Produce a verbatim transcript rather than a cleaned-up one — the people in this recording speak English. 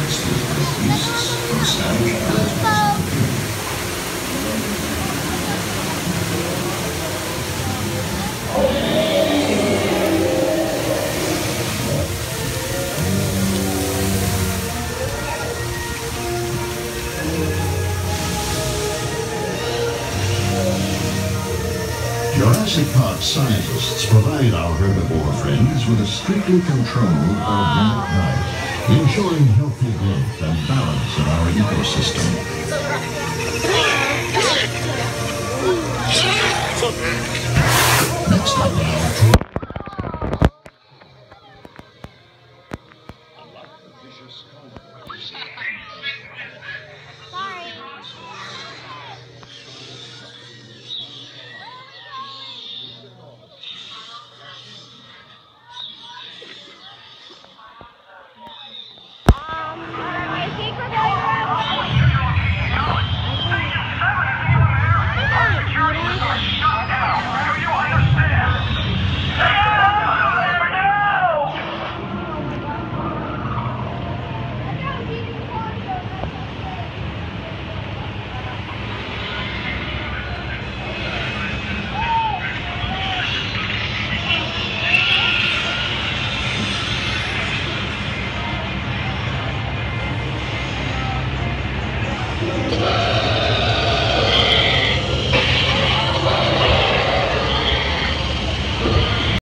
harvested from beasts from savage predators. Jurassic Park scientists provide our herbivore friends with a strictly controlled organic diet, ensuring healthy growth and balance of our ecosystem. Next up on our tour. Unlike the vicious carnivores,